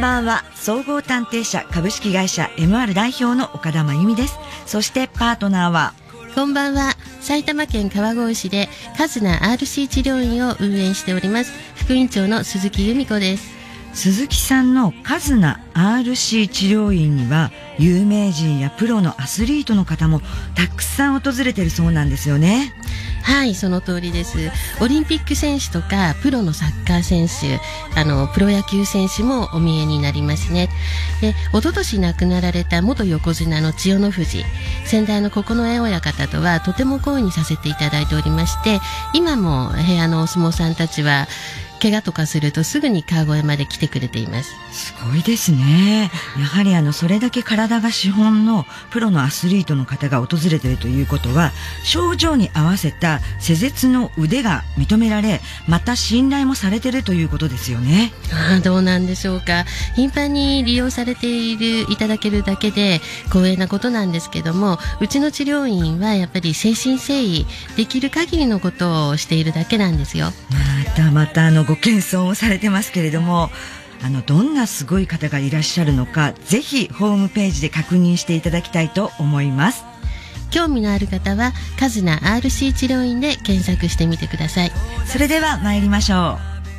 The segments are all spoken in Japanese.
んばんは。総合探偵社株式会社 MR 代表の岡田真由美です。そしてパートナーは、 こんばんは。埼玉県川越市でカズナ RC 治療院を運営しております副院長の鈴木由美子です。 鈴木さんのカズナ RC 治療院には有名人やプロのアスリートの方もたくさん訪れてるそうなんですよね。 はい、その通りです。オリンピック選手とかプロのサッカー選手、プロ野球選手もお見えになりますね。で、一昨年亡くなられた元横綱の千代の富士、先代の九重親方とはとても懇意にさせていただいておりまして、今も部屋のお相撲さんたちは怪我とかするとすぐに川越まで来てくれています。 すごいですね。やはりそれだけ体が資本のプロのアスリートの方が訪れているということは、症状に合わせた施術の腕が認められ、また信頼もされているということですよね。 どうなんでしょうか。頻繁に利用されていただけるだけで光栄なことなんですけども、うちの治療院はやっぱり誠心誠意できる限りのことをしているだけなんですよ。 またご謙遜をされてますけれども、どんなすごい方がいらっしゃるのか、ぜひホームページで確認していただきたいと思います。 興味のある方はカズナ RC 治療院で検索してみてください。 それでは参りましょ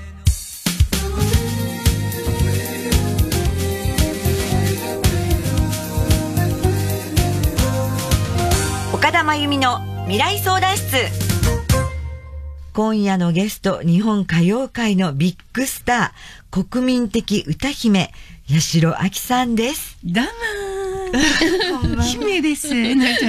う。岡田真由美の未来相談室。今夜のゲスト、日本歌謡界のビッグスター、国民的歌姫、八代亜紀さんです。 どうも姫です。なっちゃって。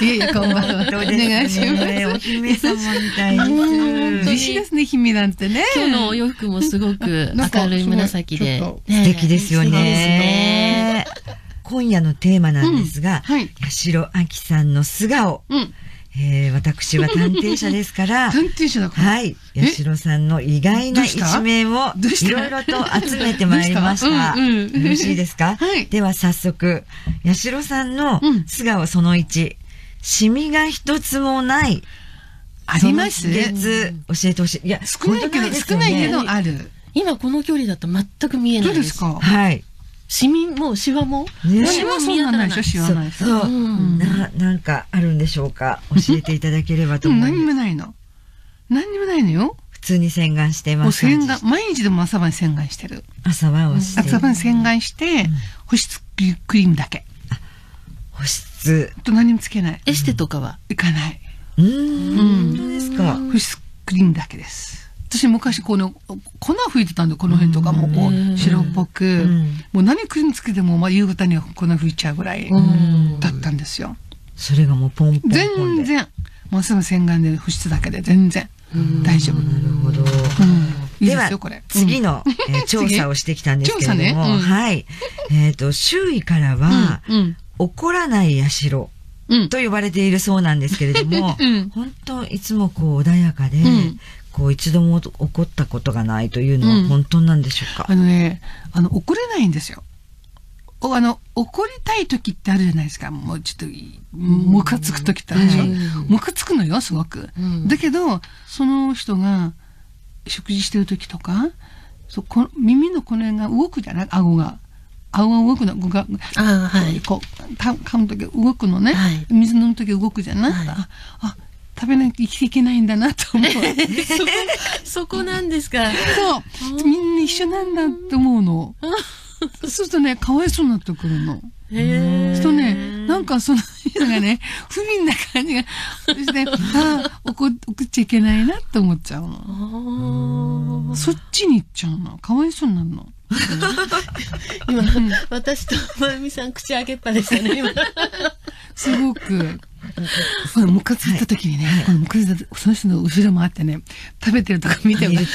いやこんばんは。 どうですかね、 お願いします。 お姫様みたいです。 嬉しいですね、姫なんてね。 今日のお洋服もすごく明るい紫で、 素敵ですよね。今夜のテーマなんですが、八代亜紀さんの素顔。私は探偵者ですから、 探偵者だから。 はい。八代さんの意外な一面をいろいろと集めてまいりました。よろしいですか？では早速、八代さんの素顔その1、シミが一つもない。 あります？ 教えてほしい。いや、 少ないけどある。 今この距離だと全く見えないです。 どうですか？ はい。 シミもシワもシワそんなないでしょ？シワない。 そう。なんかあるんでしょうか？教えていただければと思います。 何にもないの。何にもないのよ。 普通に洗顔してます。 毎日でも朝晩洗顔してる。 朝晩をして。 朝晩洗顔して、保湿クリームだけ。 保湿。 と何もつけない。 エステとかは行かない。 本当ですか？ 保湿クリームだけです。私昔粉吹いてたんで、この辺とかもこう白っぽく、もう何クリームつけても夕方には粉吹いちゃうぐらいだったんですよ。 それがもうポンポンポンで。 全然もうすぐ洗顔で保湿だけで全然大丈夫。 なるほど。では次の調査をしてきたんですけれども、はい。周囲からは怒らない八代と呼ばれているそうなんですけれども、本当いつも穏やかで、一度も起こったことがないというのは本当なんでしょうか？ 怒れないんですよ。怒りたい時ってあるじゃないですか。もうちょっとムカつく時ってあるでしょ。ムカつくのよ、すごく。だけどその人が食事してる時とか、耳のこの辺が動くじゃない？顎が動くの。こう噛む時動くのね。水飲む時動くじゃない？食べないと生きていけないんだなと思う。 そこなんですか？ そう。みんな一緒なんだって思うの。そうするとね、かわいそうになってくるの。そうね、なんかその人がね、不憫な感じがして、怒っちゃいけないなって思っちゃうの。そっちに行っちゃうの。かわいそうになるの。 今、私とまゆみさん口開けっぱでしたね、今。 すごく。ムカついた時にね、その人の後ろ回ってね、食べてるとこ見ても、許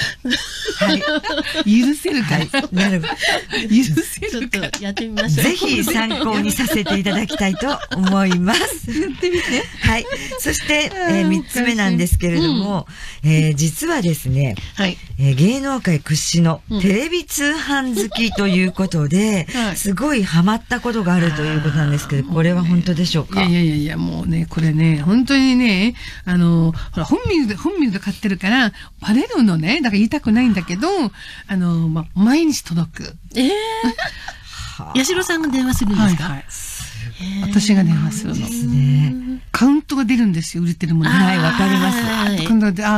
せるから。 なるほど。 許せるから。 ちょっとやってみましょう。 ぜひ参考にさせていただきたいと思います。 やってみて。 はい。そして、3つ目なんですけれども、実はですね、芸能界屈指のテレビ通販好きということで、すごいハマったことがあるということなんですけど、これは本当でしょうか？ いや、もうね、 これね、本当にね、ほら、本名で買ってるから、バレるのね。だから言いたくないんだけど、毎日届く。 八代さんが電話するんですか？ はい。私が電話するの。カウントが出るんですよ、売れてるもの。 はい、わかります。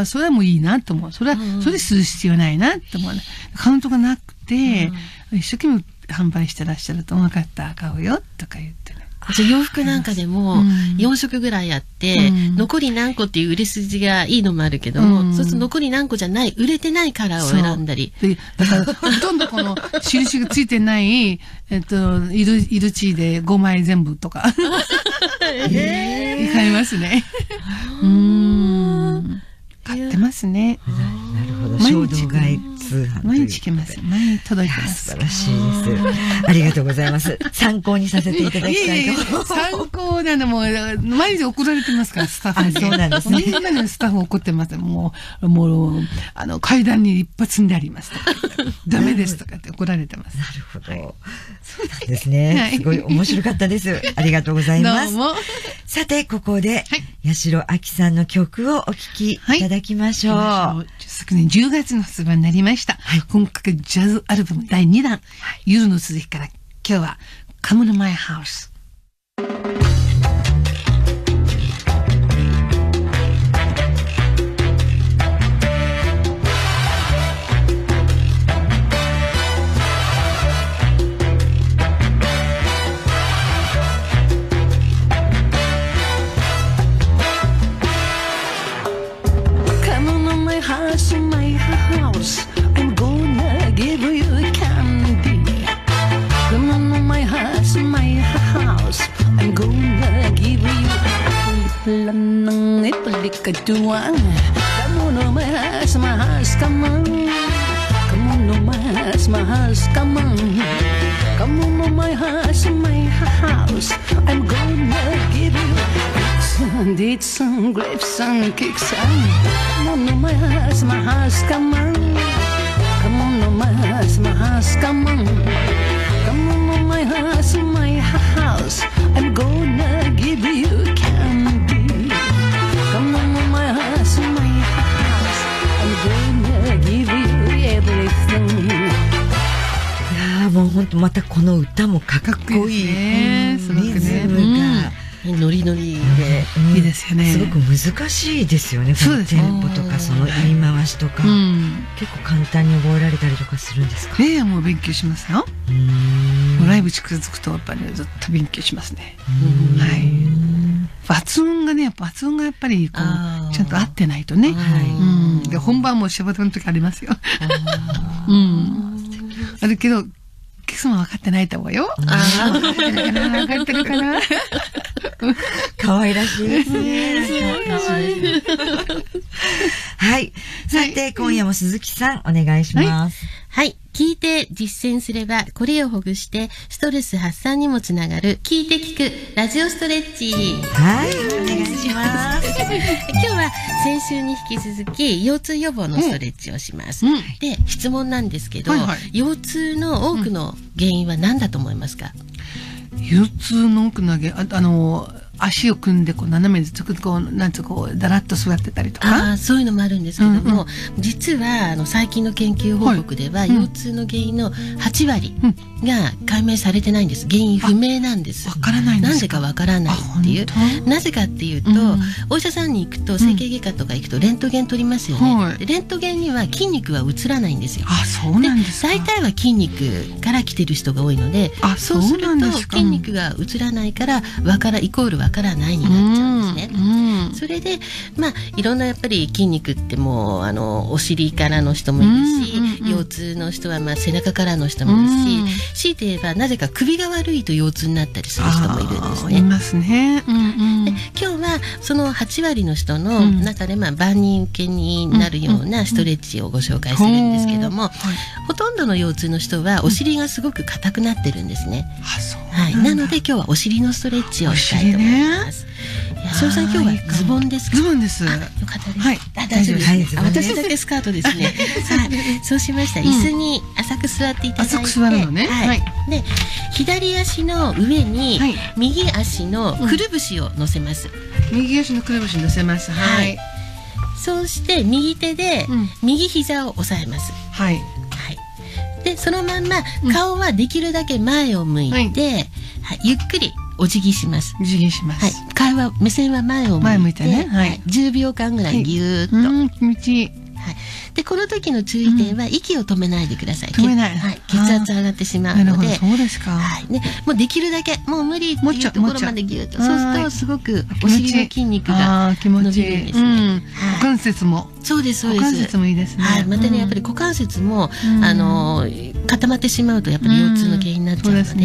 それはもういいなと思う。それでする必要ないなと思う。カウントがなくて、一生懸命販売してらっしゃると、分かった、買うよ、とか言ってね。 じゃあ洋服なんかでも4色ぐらいあって、残り何個っていう売れ筋がいいのもあるけども、そうすると残り何個じゃない、売れてないカラーを選んだり。 だから、ほとんどこの印がついてない、色地で5枚全部とか。買いますね。買ってますね。 なるほど。衝動買い通販。 毎日来ます。毎日届いてます。 素晴らしいです。ありがとうございます。参考にさせていただきたいと。 参考なのも、毎日怒られてますから、スタッフに。 そうなんですね。 みんなにスタッフ怒ってます。もう、階段に一発積んであります。ダメですとかって怒られてます。 なるほど。そうなんですね。すごい面白かったです。ありがとうございます。さて、ここで、八代亜紀さんの曲をお聴きいただきましょう。 昨年10月の発売になりました。本格ジャズアルバム第2弾、夜の続きから今日は Come to My House。 I'm gonna give you candy. Come on to my house, I'm gonna give you iplikatuan. Come on to my house, come on. Come on to my house, come on. Come on to my house, I'm gonna give you dates and grapes and cakes. Come on to my house, come on. Come on to my house, come on. Come on to my house, I'm gonna give you candy. Come on to my house, I'm gonna give you everything. もう本当またこの歌もかっこいいリズムがノリノリでいいですよね。 すごく難しいですよね。このテンポとかその言い回しとか結構簡単に覚えられたりとかするんですか？ もう勉強しますよ。ライブ近づくとやっぱりずっと勉強しますね。はい。発音がやっぱりこうちゃんと合ってないとね。で本番もシャバタの時ありますよ。あるけどお客様分かってないと思うよ。分かってるかな。 可愛らしいですね。はい。さて、今夜も鈴木さん、お願いします。 はい。聞いて実践すれば、これをほぐして、ストレス発散にもつながる、聞いて聞く、ラジオストレッチ。 はい。お願いします。 今日は先週に引き続き、腰痛予防のストレッチをします。で、質問なんですけど、腰痛の多くの原因は何だと思いますか？ 腰痛の多くの原因、足を組んでこう斜めにこうなんつうこうだらっと座ってたりとか、 そういうのもあるんですけども、実は最近の研究報告では、腰痛の原因の8割が解明されてないんです。原因不明なんです。 わからないんですか？ なんでかわからないっていう。なぜかっていうと、お医者さんに行くと整形外科とか行くとレントゲン取りますよね。レントゲンには筋肉は映らないんですよ。 そうなんですか。 大体は筋肉から来てる人が多いので、そうすると筋肉が映らないからイコールわからないになっちゃうんですね。それでいろんなやっぱり筋肉ってもうお尻からの人もいるし、腰痛の人は背中からの人もいるし、強いて言えばなぜか首が悪いと腰痛になったりする人もいるんですね。 いますね。 で今日はその8割の人の中で万人受けになるようなストレッチをご紹介するんですけども、ほとんどの腰痛の人はお尻がすごく硬くなってるんですね。なので今日はお尻のストレッチをしたいと思います。八代さん、今日はズボンですか？ ズボンです。 よかったです。はい、大丈夫です。私だけスカートですね。そうしましたら椅子に浅く座っていただいて、 浅く座るのね。 で、左足の上に右足のくるぶしを乗せます。 右足のくるぶしに乗せます。はい。 そうして右手で右膝を押さえます。 はい。 はい。でそのまんま顔はできるだけ前を向いて、はい、ゆっくりお辞儀します。 お辞儀します。 はい。目線は前を向いてね。はい。10秒間ぐらいぎゅーっと。 気持ちいい。 はい。でこの時の注意点は息を止めないでください。 止めない。 はい。血圧上がってしまうので。 なるほど、そうですか。 はい。ね、もうできるだけもう無理っていうところまでぎゅっと。そうするとすごくお尻の筋肉が伸びるんですね。 股関節も。 そうですそうです。 股関節もいいですね。 はい。またねやっぱり股関節も固まってしまうとやっぱり腰痛の原因になっちゃうので。はい。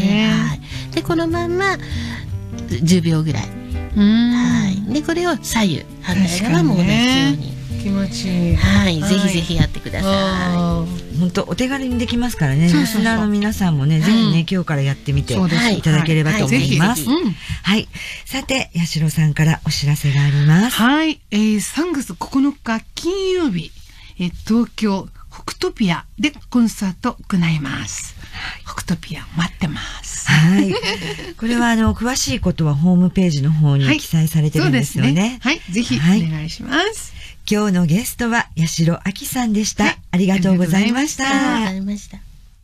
でこのまんま10秒ぐらい。はい。でこれを左右反対側も同じように。 気持ちいい。 はい、ぜひぜひやってください。 本当お手軽にできますからね。リスナーの皆さんもね、ぜひね今日からやってみていただければと思います。はい。さて八代さんからお知らせがあります。 はい。3月9日金曜日、東京北トピアでコンサート行います。北トピア待ってます。 はい。これは詳しいことはホームページの方に記載されてるんですよね。 はい。ぜひお願いします。 今日のゲストは八代亜紀さんでした。ありがとうございました。 ありがとうございました。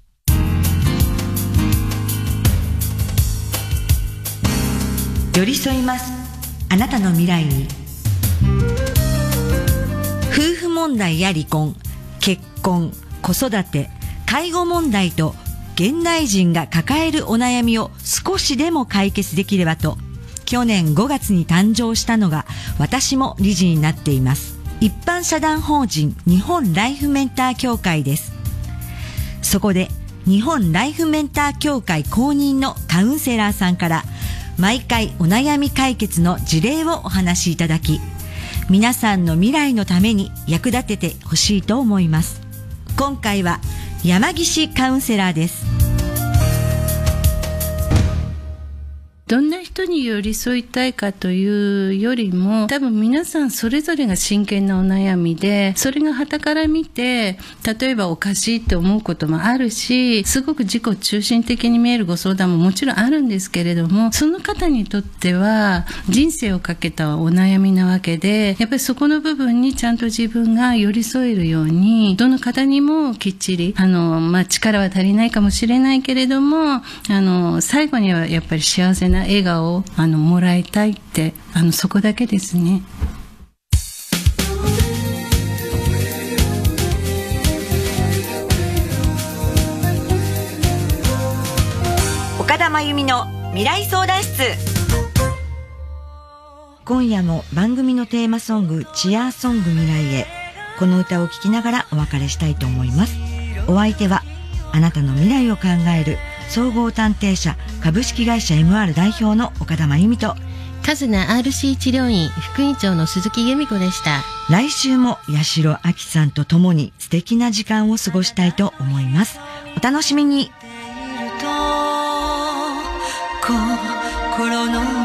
寄り添います。あなたの未来に。夫婦問題や離婚、結婚、子育て、介護問題と現代人が抱えるお悩みを少しでも解決できればと、去年5月に誕生したのが私も理事になっています。一般社団法人日本ライフメンター協会です。そこで日本ライフメンター協会公認のカウンセラーさんから毎回お悩み解決の事例をお話しいただき、皆さんの未来のために役立ててほしいと思います。今回は山岸カウンセラーです。 どんな人に寄り添いたいかというよりも、多分皆さんそれぞれが真剣なお悩みで、それが傍から見て、例えばおかしいって思うこともあるし、すごく自己中心的に見えるご相談ももちろんあるんですけれども、その方にとっては人生をかけたお悩みなわけで、やっぱりそこの部分にちゃんと自分が寄り添えるように、どの方にもきっちり、力は足りないかもしれないけれども、最後にはやっぱり幸せな笑顔をもらいたいって、そこだけですね。 岡田真由美の未来相談室。今夜も番組のテーマソングチアソング未来へ、この歌を聴きながらお別れしたいと思います。お相手はあなたの未来を考える総合探偵社株式会社 MR 代表の岡田真由美と、 カズナ RC 治療院副院長の鈴木由美子でした。 来週も八代亜紀さんと共に素敵な時間を過ごしたいと思います。お楽しみに。心の